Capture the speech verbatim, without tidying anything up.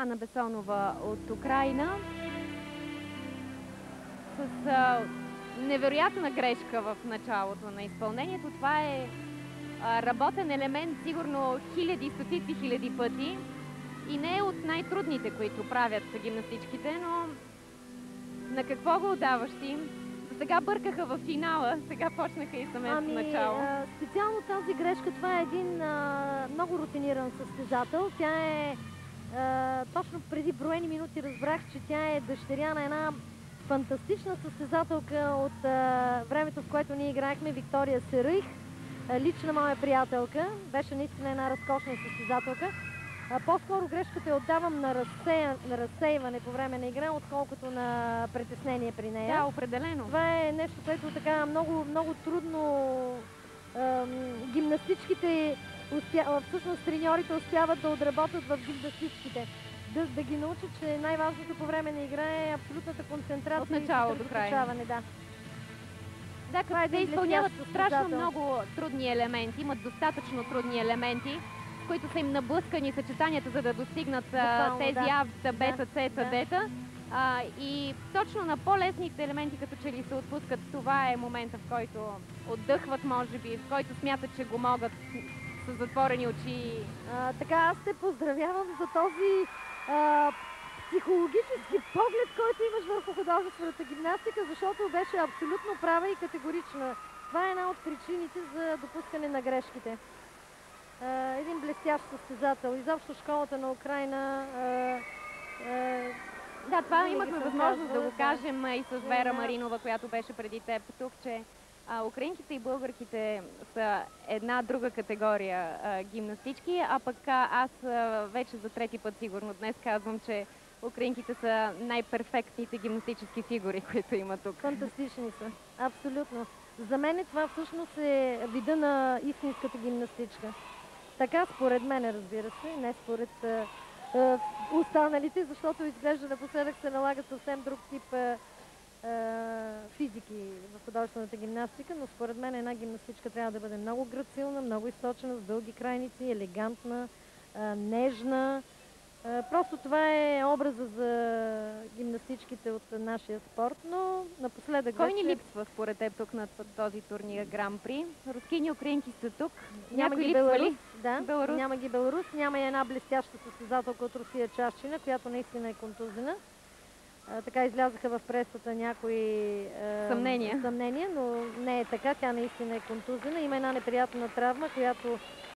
Ана Бесонова от Украйна. С а, невероятна грешка в началото на изпълнението. Това е а, работен елемент сигурно хиляди, стотици хиляди пъти. И не е от най-трудните, които правят гимнастичките, но на какво го отдаваш ти? Сега бъркаха в финала, сега почнаха и самето ами, начало. А, специално тази грешка, това е един а, много рутиниран състезател. Тя е а, точно преди броени минути разбрах, че тя е дъщеря на една фантастична състезателка от а, времето, в което ние играехме, Виктория Серих. А, лична моя приятелка. Беше наистина една разкошна състезателка. По-скоро грешката я отдавам на, разсея, на разсейване по време на игра, отколкото на притеснение при нея. Да, определено. Това е нещо, което така много, много трудно ем, гимнастичките, успя, всъщност треньорите успяват да отработят в гимнастичките. Да, да ги научат, че най-важното по време на игра е абсолютната концентрация. От начало до край. Да, да, като те изпълняват страшно много трудни елементи, имат достатъчно трудни елементи, в които са им наблъскани съчетанията, за да достигнат Буквално, тези да. авта, бета, цета, да. дета. А, и точно на по-лесните елементи, като че ли се отпускат, това е момента, в който отдъхват, може би, в който смятат, че го могат с затворени очи. А, така, аз те поздравявам за този а, психологически поглед, който имаш върху художествената гимнастика, защото беше абсолютно права и категорична. Това е една от причините за допускане на грешките. Uh, един блестящ състезател. Изобщо школата на Украйна. Uh, uh, да, това имахме възможност казвала, да го кажем да. и с Вера да. Маринова, която беше преди теб тук, че а, украинките и българките са една друга категория а, гимнастички, а пък а, аз а, вече за трети път сигурно днес казвам, че украинките са най-перфектните гимнастически фигури, които има тук. Фантастични са. Абсолютно. За мен това всъщност е вида на истинската гимнастичка. Така според мен, разбира се, не според а, а, останалите, защото изглежда напоследък се налага съвсем друг тип а, а, физики в художествената гимнастика, но според мен една гимнастичка трябва да бъде много грацилна, много източена, с дълги крайници, елегантна, а, нежна. А, просто това е образа за гимнастичките от нашия спорт, но напоследък Кой вече... ни липсва според теб тук на този турнир Гран-при? Рускини, украинки са тук. Няма Някой ги липсва Беларус, ли? да, Беларус. няма ги Беларус, няма и една блестяща състезателка от Русия Чашчина, която наистина е контузена. А, така излязаха в пресата някои а, съмнения. съмнения, но не е така, тя наистина е контузена. Има една неприятна травма, която